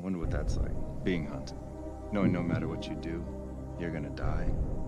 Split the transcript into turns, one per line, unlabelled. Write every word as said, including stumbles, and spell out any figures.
wonder what that's like, being hunted. Knowing no matter what you do, you're gonna die.